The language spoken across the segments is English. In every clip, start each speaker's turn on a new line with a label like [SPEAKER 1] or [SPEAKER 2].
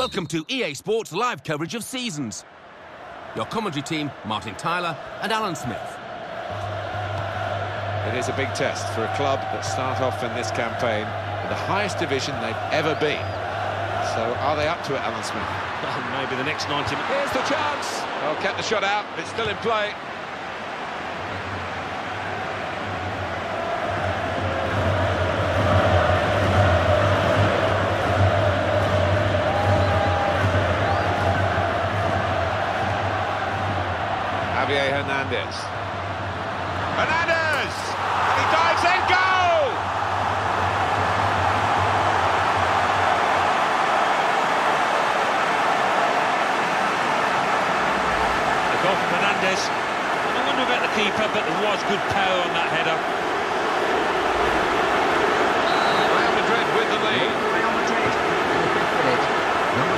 [SPEAKER 1] Welcome to EA Sports live coverage of seasons. Your commentary team, Martin Tyler and Alan Smith.
[SPEAKER 2] It is a big test for a club that start off in this campaign with the highest division they've ever been. So are they up to it, Alan Smith?
[SPEAKER 3] Well, maybe the next 90 minutes.
[SPEAKER 2] Here's the chance. Oh, kept the shot out. It's still in play. Javier Hernandez. Hernandez! And he dives in, goal!
[SPEAKER 3] The goal from Hernandez. I wonder about the keeper, but there was good power on that header.
[SPEAKER 2] Real Madrid with the lead.
[SPEAKER 4] Real Madrid. Number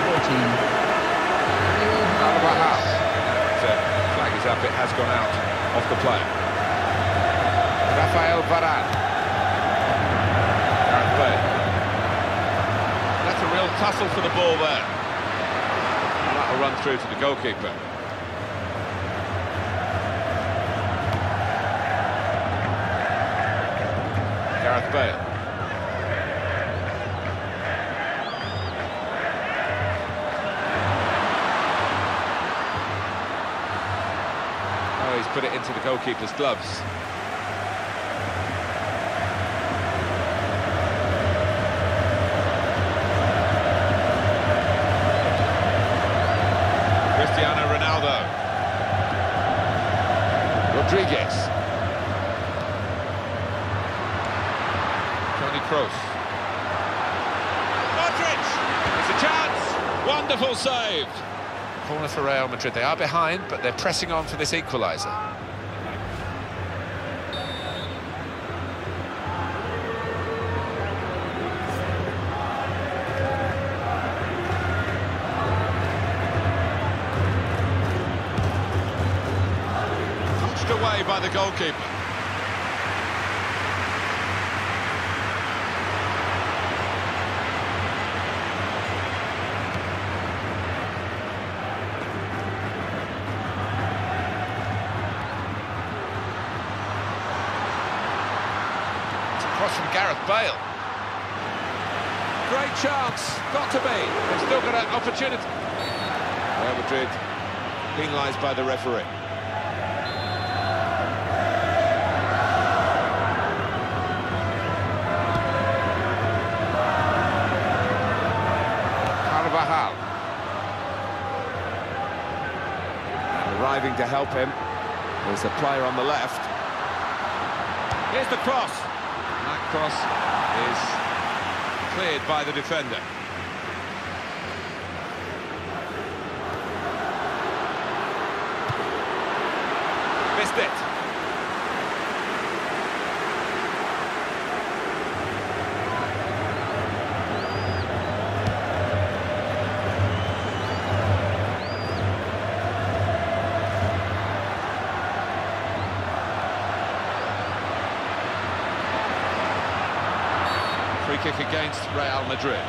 [SPEAKER 4] 14.
[SPEAKER 2] Carvajal. Flag is up, it has gone out off the player. Rafael Varane. Gareth Bale. That's a real tussle for the ball there. That'll run through to the goalkeeper. Gareth Bale. He's put it into the goalkeeper's gloves. Cristiano Ronaldo. Rodriguez. Toni Kroos. Modric! There's a chance! Wonderful save! Corner for Real Madrid. They are behind, but they're pressing on for this equaliser. Pushed away by the goalkeeper. Cross from Gareth Bale. Great chance, got to be. They've still got an opportunity. Real Madrid penalised by the referee. Carvajal. And arriving to help him was the player on the left. Here's the cross. That cross is cleared by the defender. Missed it. Free kick against Real Madrid.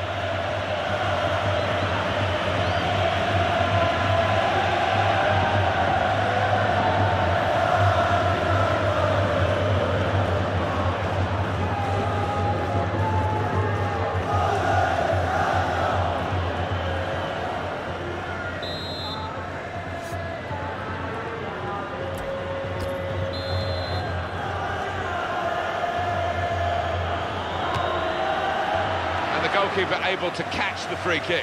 [SPEAKER 2] The goalkeeper able to catch the free kick.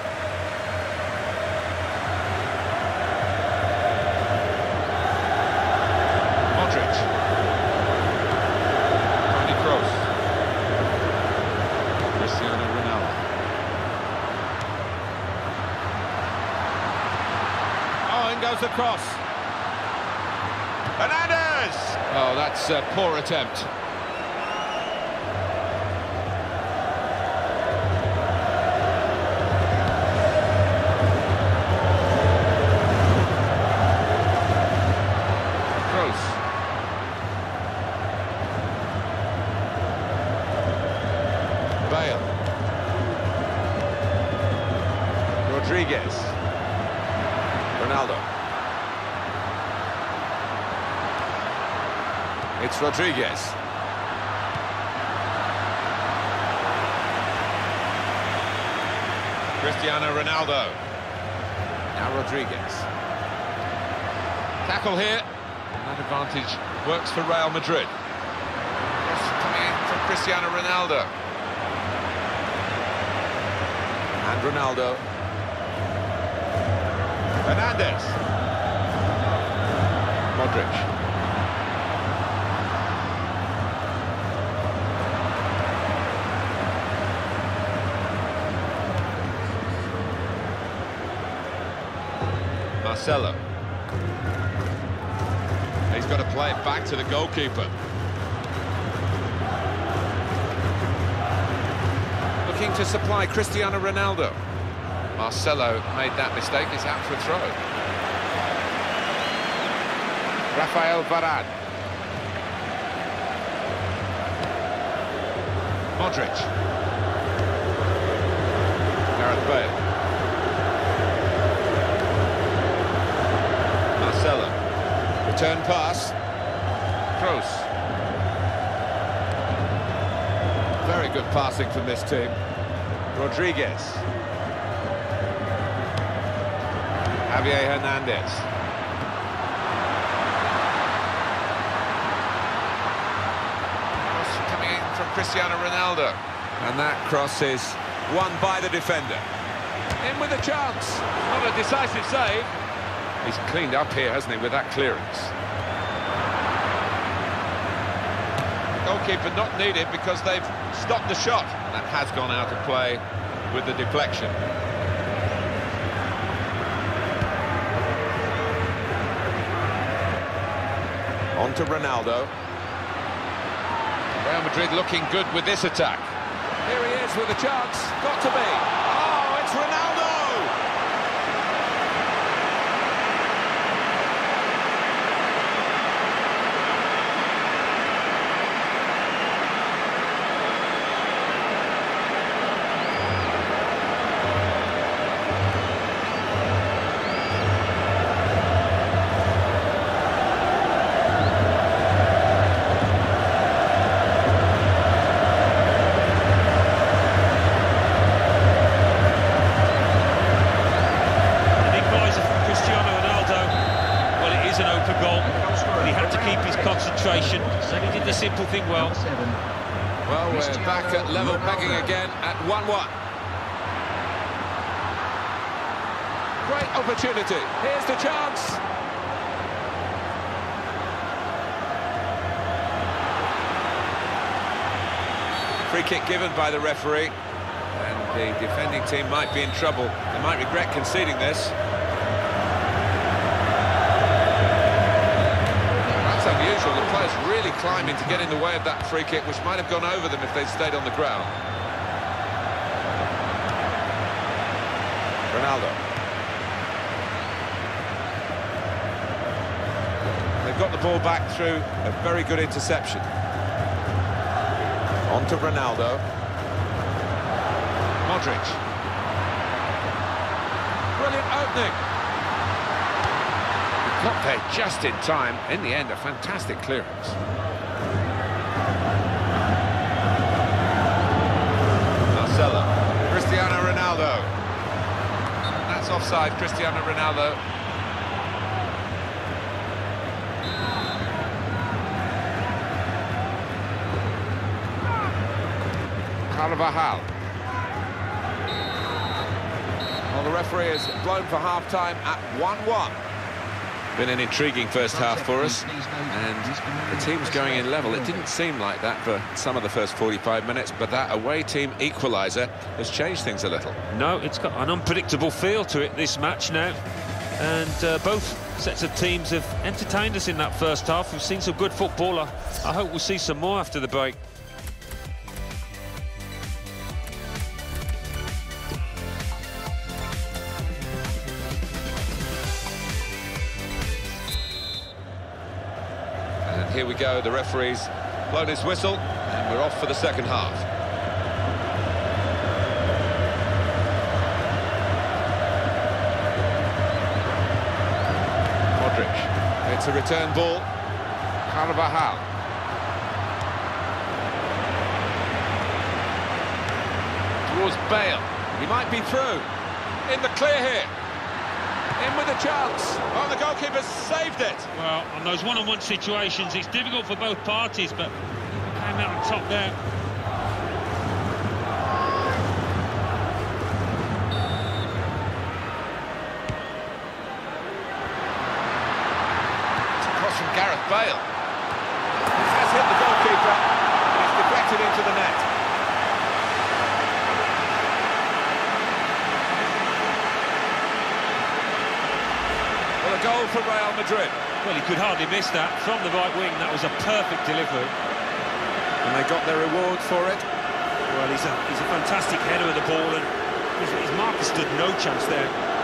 [SPEAKER 2] Modric. Toni Kroos. Cristiano Ronaldo. Oh, in goes the cross. Hernandez! Oh, that's a poor attempt. Bale. Rodriguez. Ronaldo. It's Rodriguez. Cristiano Ronaldo. Now Rodriguez. Tackle here. And that advantage works for Real Madrid. Cross coming in from Cristiano Ronaldo. And Ronaldo. Fernandes. Modric. Marcelo. He's got to play it back to the goalkeeper. Looking to supply Cristiano Ronaldo. Marcelo made that mistake, it's out for a throw. Rafael Varane. Modric. Gareth Bale. Marcelo. Return pass. Kroos. Very good passing from this team. Rodriguez. Javier Hernandez. Cross coming in from Cristiano Ronaldo. And that cross is won by the defender. In with a chance. Not a decisive save. He's cleaned up here, hasn't he, with that clearance. Goalkeeper not needed because they've stopped the shot. That has gone out of play with the deflection. On to Ronaldo. Real Madrid looking good with this attack. Here he is with a chance. Got to be. Oh, it's Ronaldo!
[SPEAKER 3] And he did the simple thing well.
[SPEAKER 2] Well, we're back at level pegging again at 1-1. Great opportunity. Here's the chance. Free kick given by the referee. And the defending team might be in trouble. They might regret conceding this. Unusual, the players really climbing to get in the way of that free kick, which might have gone over them if they'd stayed on the ground. Ronaldo. They've got the ball back through a very good interception. On to Ronaldo. Modric. Brilliant opening. Got there just in time. In the end, a fantastic clearance. Marcelo. Cristiano Ronaldo. That's offside, Cristiano Ronaldo. Carvajal. Well, the referee has blown for half-time at 1-1. Been an intriguing first half for us, and the team's going in level. It didn't seem like that for some of the first 45 minutes, but that away team equaliser has changed things a little.
[SPEAKER 3] No, it's got an unpredictable feel to it, this match now, and both sets of teams have entertained us in that first half. We've seen some good football. I hope we'll see some more after the break.
[SPEAKER 2] Here we go, the referee's blown his whistle, and we're off for the second half. a return ball. Carvajal. Towards Bale. He might be through. In the clear here. In with a chance. Oh, the goalkeeper saved it.
[SPEAKER 3] Well, on those one-on-one situations, it's difficult for both parties, but he came out on top there.
[SPEAKER 2] It's a cross from Gareth Bale. This has hit the goalkeeper. It's deflected into the net. Well, a goal for Real Madrid.
[SPEAKER 3] Well, he could hardly miss that. From the right wing, that was a perfect delivery.
[SPEAKER 2] And they got their reward for it.
[SPEAKER 5] Well, he's a fantastic header of the ball, and his marker stood no chance there.